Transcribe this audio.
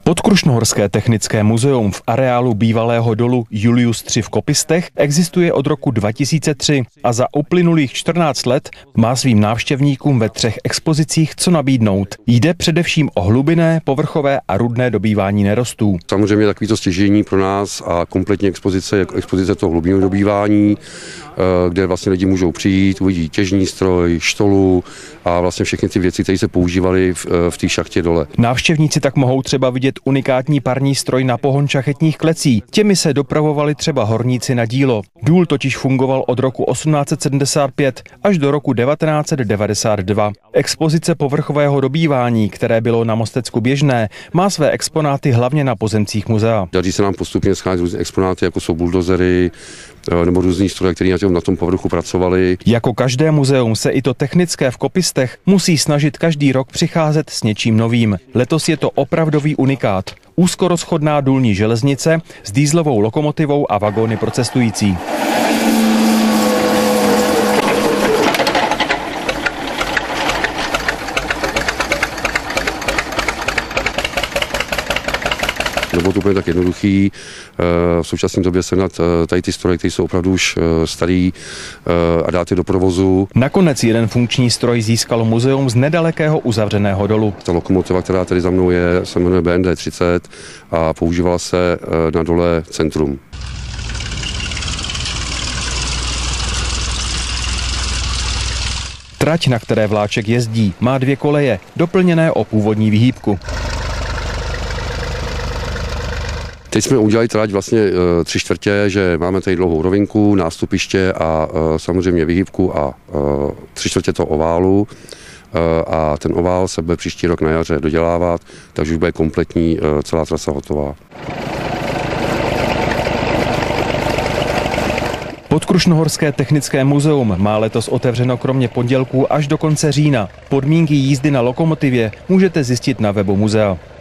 Podkrušnohorské technické muzeum v areálu bývalého dolu Julius III v Kopistech existuje od roku 2003 a za uplynulých 14 let má svým návštěvníkům ve 3 expozicích co nabídnout. Jde především o hlubinné, povrchové a rudné dobývání nerostů. Samozřejmě takovýto stěžejní pro nás a kompletní expozice je expozice toho hlubinného dobývání, kde vlastně lidi můžou přijít, uvidí těžní stroj, štolu a vlastně všechny ty věci, které se používaly v té šachtě dole. Návštěvníci tak mohou třeba vidět unikátní parní stroj na pohon šachetních klecí. Těmi se dopravovali třeba horníci na dílo. Důl totiž fungoval od roku 1875 až do roku 1992. Expozice povrchového dobývání, které bylo na Mostecku běžné, má své exponáty hlavně na pozemcích muzea. Daří se nám postupně scházet různé exponáty, jako jsou buldozery nebo různý stroje, které na tom povrchu pracovali. Jako každé muzeum se i to technické v Kopistech musí snažit každý rok přicházet s něčím novým. Letos je to opravdový unikát. Úzkorozchodná důlní železnice s dieselovou lokomotivou a vagóny pro cestující. Nebo to bude tak jednoduchý. V současné době sehnat tady ty stroje, které jsou opravdu už starý a dát je do provozu. Nakonec jeden funkční stroj získalo muzeum z nedalekého uzavřeného dolu. Ta lokomotiva, která tady za mnou je, se jmenuje BND 30 a používala se na dole Centrum. Trať, na které vláček jezdí, má 2 koleje, doplněné o původní vyhýbku. Teď jsme udělali trať vlastně 3/4, že máme tady dlouhou rovinku, nástupiště a samozřejmě vyhýbku a 3/4 toho oválu. A ten ovál se bude příští rok na jaře dodělávat, takže už bude kompletní celá trasa hotová. Podkrušnohorské technické muzeum má letos otevřeno kromě pondělků až do konce října. Podmínky jízdy na lokomotivě můžete zjistit na webu muzea.